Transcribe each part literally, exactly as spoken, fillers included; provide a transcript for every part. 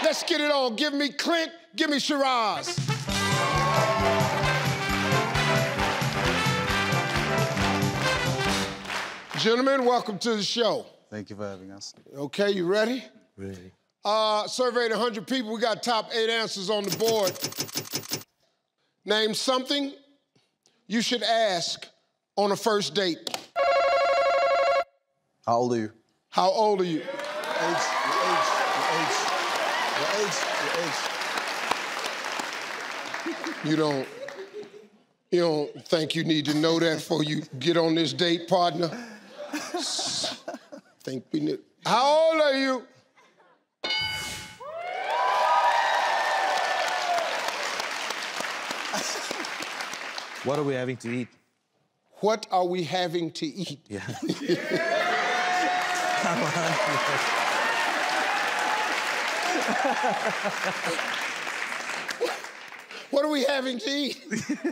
Let's get it on. Give me Clint, give me Shiraz. Gentlemen, welcome to the show. Thank you for having us. Okay, you ready? Ready. Uh, surveyed one hundred people. We got top eight answers on the board. Name something you should ask on a first date. How old are you? How old are you? Your age, your age, your age, your age, your age. You don't, you don't think you need to know that before you get on this date, partner? Think we need. How old are you? What are we having to eat? What are we having to eat? Yeah. What are we having to eat?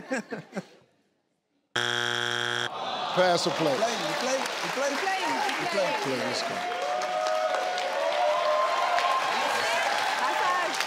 Pass or play? You play, you play, you play. Play, play, play. Play, let's go. High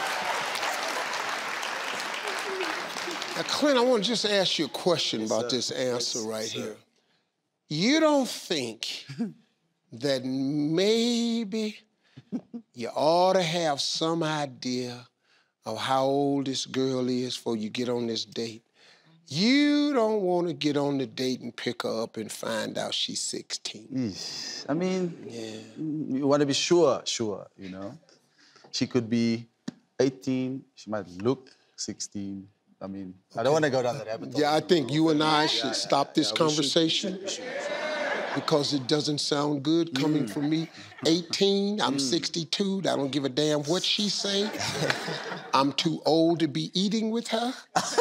five. Now, Clint, I want to just ask you a question Yes, about sir. this answer Yes, right sir. here. You don't think that maybe you ought to have some idea of how old this girl is before you get on this date? You don't want to get on the date and pick her up and find out she's sixteen. Eesh. I mean, Yeah. you want to be sure, sure, you know? She could be eighteen, she might look sixteen. I mean, I don't want to go down that rabbit hole. Yeah, I think you and I should yeah, stop this yeah, we should, conversation we should, we should. because it doesn't sound good coming from me. eighteen, I'm sixty-two, I don't give a damn what she say. I'm too old to be eating with her.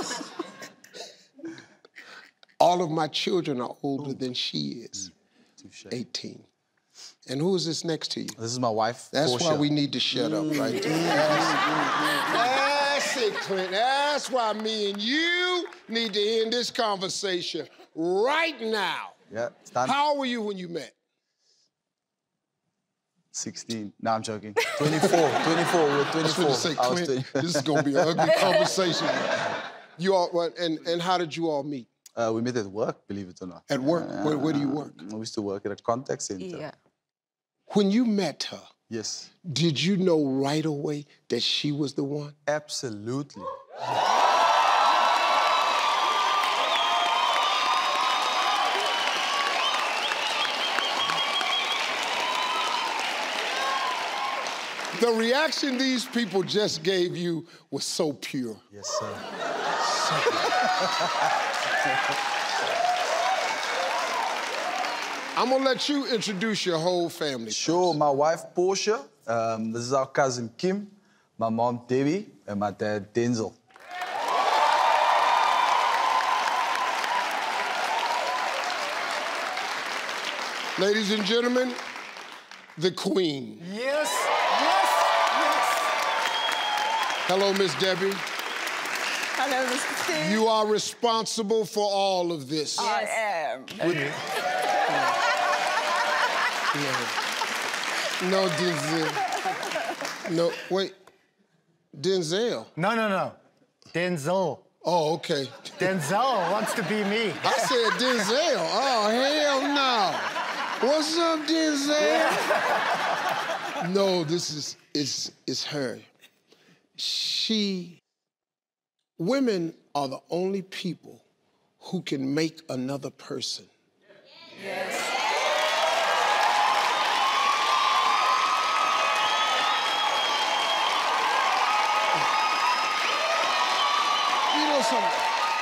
All of my children are older than she is, Touche. eighteen. And who is this next to you? This is my wife, That's Portia. why we need to shut up right there. That's it, Clint. That's why me and you need to end this conversation right now. Yeah, it's done. How old were you when you met? sixteen. No, I'm joking. twenty-four, twenty-four, we're I was twenty-four. going to say, I was Clint, twenty. this is going to be an ugly conversation. You all, what, and, and how did you all meet? Uh, we met at work, believe it or not. At work? Where, where do you work? We used to work at a contact center. Yeah. When you met her, Yes, did you know right away that she was the one? absolutely. The reaction these people just gave you was so pure. Yes, sir. I'm gonna let you introduce your whole family. Sure, my wife, Portia. Um, this is our cousin, Kim. My mom, Debbie. And my dad, Denzel. Ladies and gentlemen, the queen. Yes, yes, yes. Hello, Miss Debbie. Hello, Mister Steve. You are responsible for all of this. I am. No, Denzel. No, wait. Denzel. No, no, no. Denzel. Oh, okay. Denzel wants to be me. I said Denzel. Oh, hell no. What's up, Denzel? No, this is, it's, it's her. She, women are the only people who can make another person. Yes. You know something?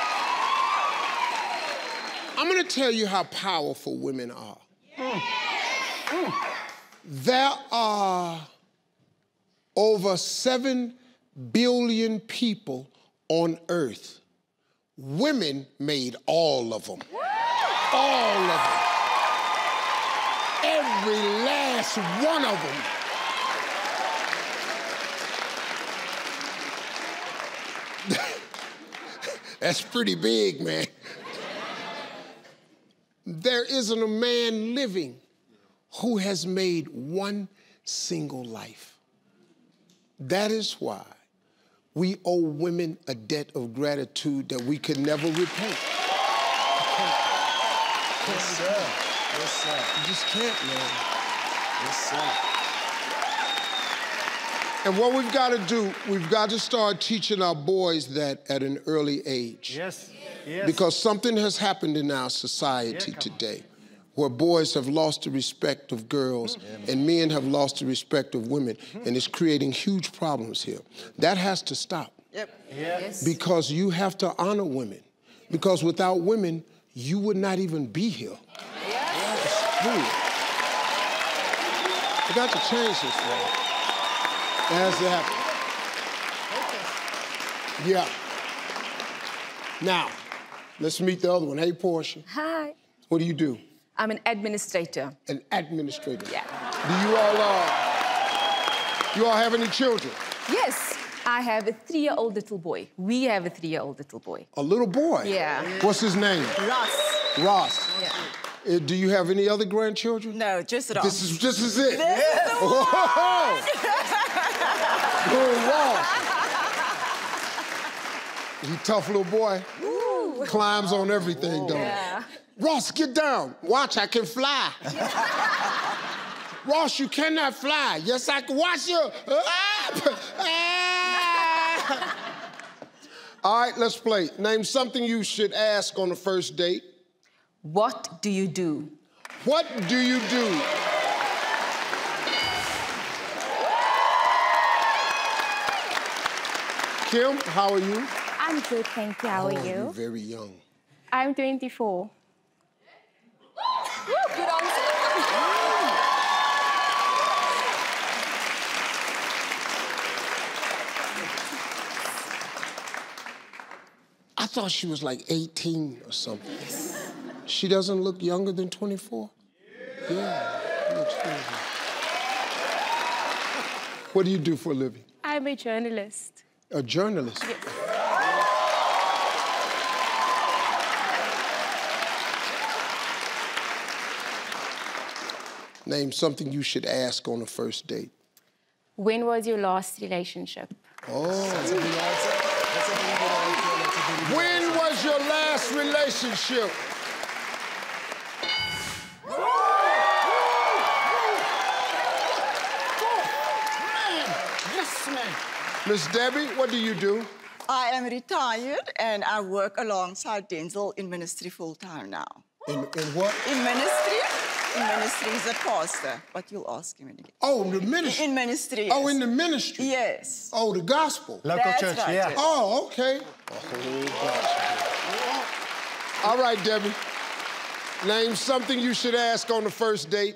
I'm gonna tell you how powerful women are. Mm. Mm. There are over seven billion people on Earth. Women made all of them. All of them. Every last one of them. That's pretty big, man. There isn't a man living who has made one single life. That is why we owe women a debt of gratitude that we could never repay. Yes, sir. Yes, sir. You just can't, man. Yes, sir. And what we've got to do, we've got to start teaching our boys that at an early age. Yes, yes. Because something has happened in our society Yeah, today where boys have lost the respect of girls and men have lost the respect of women, and it's creating huge problems here. That has to stop. Yep. Yes. Because you have to honor women. Because without women, you would not even be here. Yes. Really. We got to change this, man. It has to happen. Yeah. Now, let's meet the other one. Hey, Portia. Hi. What do you do? I'm an administrator. An administrator. Yeah. Do you all, uh, you all have any children? Yes, I have a three-year-old little boy. We have a three-year-old little boy. A little boy? Yeah. What's his name? Ross. Ross. Yeah. Uh, do you have any other grandchildren? No, just Ross. This is, this is it. This is the Oh, Ross. He tough little boy. Ooh. Climbs on everything, don't he? Yeah. Ross, get down. Watch, I can fly. Ross, you cannot fly. Yes, I can. Watch you. Ah! All right, let's play. Name something you should ask on the first date. What do you do? What do you do? Kim, how are you? I'm good, thank you. How are Oh, you're you? very young. I'm twenty-four. Good answer. I thought she was like eighteen or something. She doesn't look younger than twenty-four? Yeah. She looks twenty-four. What do you do for a living? I'm a journalist. A journalist? Yes. Name something you should ask on a first date. When was your last relationship? Oh. That's a good answer. That's a very good answer. That's a very good When answer. was your last relationship? Yes, man. Miss Debbie, what do you do? I am retired and I work alongside Denzel in ministry full time now. In, in what? In ministry? In ministry, he's a pastor, but you'll ask him in again. Oh, the ministry. In ministry, Oh, yes. in the ministry. Yes. Oh, the gospel. Local That's church, right, yeah. yes. Oh, okay. All right, Debbie. Name something you should ask on the first date.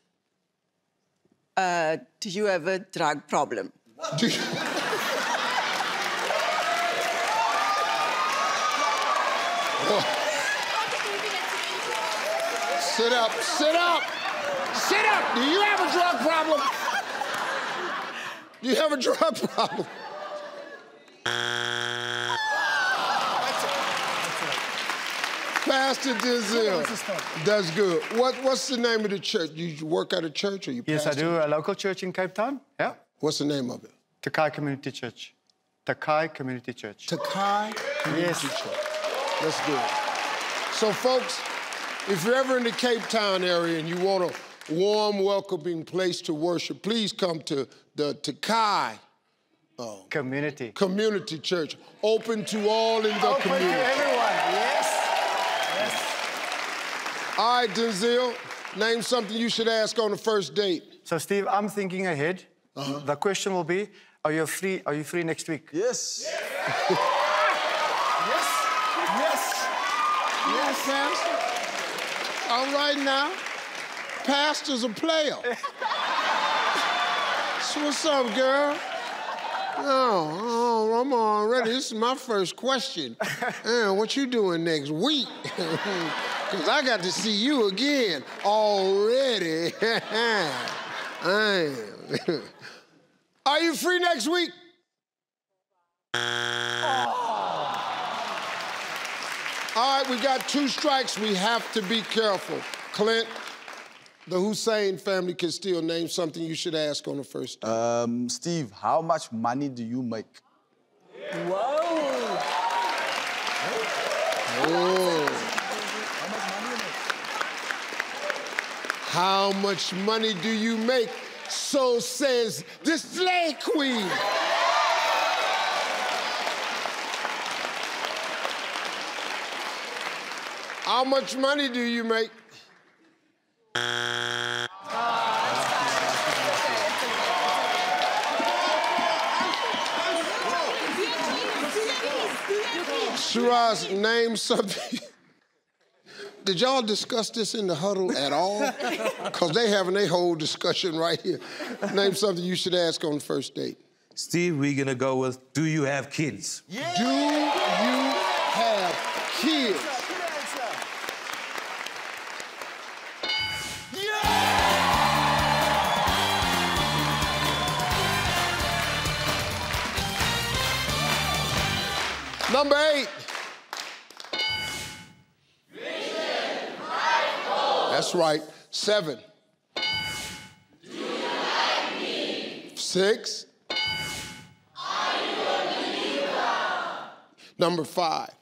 Uh, do you have a drug problem? Do you- Sit up, sit up, sit up. Do you have a drug problem? Do you have a drug problem? Pastor Denzel. That's good. What, what's the name of the church? You work at a church or you Yes, I pastor? do. A local church in Cape Town. Yeah. What's the name of it? Takai Community Church. Takai Community Church. Takai Community Yes. Church. That's good. So, folks, if you're ever in the Cape Town area and you want a warm, welcoming place to worship, please come to the Takai Community. Community Church. Open to all in the Open to community. everyone. Yes. Yes. All right, Denzel, name something you should ask on the first date. So, Steve, I'm thinking ahead. Uh-huh. The question will be, are you free? Are you free next week? Yes. Yes. Yes. Yes, Pastor. All right now. Pastor's a player. So what's up, girl? Oh, oh, I'm already. This is my first question. Man, what you doing next week? Because I got to see you again already. I am. Are you free next week? All right, we got two strikes. We have to be careful. Clint, The Hussein family can still name something you should ask on the first date. Um, Steve, how much money do you make? Whoa. Oh. How much money do you make? So says this slave queen. How much money do you make? Shiraz, name something. Did y'all discuss this in the huddle at all? Because they having their whole discussion right here. Name something you should ask on the first date. Steve, we're gonna go with, do you have kids? Yeah. Do you have kids? Number eight. That's right. Seven. Do you like me? Six. Are you a believer? Number five.